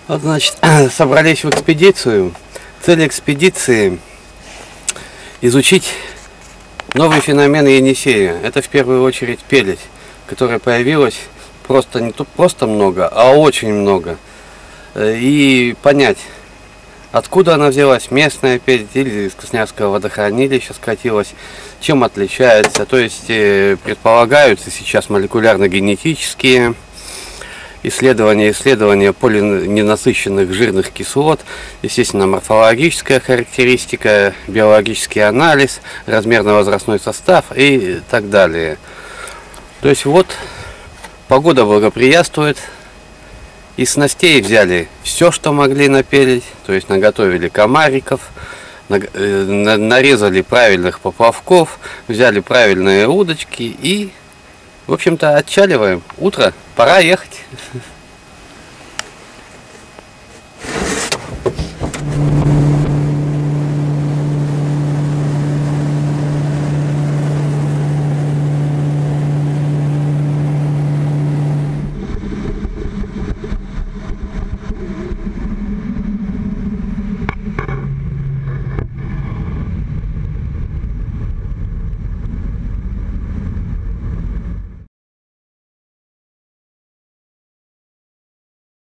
Вот, значит, собрались в экспедицию. Цель экспедиции — изучить новый феномен Енисея. Это в первую очередь пеледь, которая появилась просто не просто много, а очень много. И понять, откуда она взялась, местная пеледь или из Красноярского водохранилища скатилась, чем отличается. То есть предполагаются сейчас молекулярно-генетические исследования полиненасыщенных жирных кислот, естественно, морфологическая характеристика, биологический анализ, размерно-возрастной состав и так далее. То есть вот погода благоприятствует, из снастей взяли все, что могли напелить, то есть наготовили комариков, нарезали правильных поплавков, взяли правильные удочки и, в общем-то, отчаливаем. Утро, пора ехать.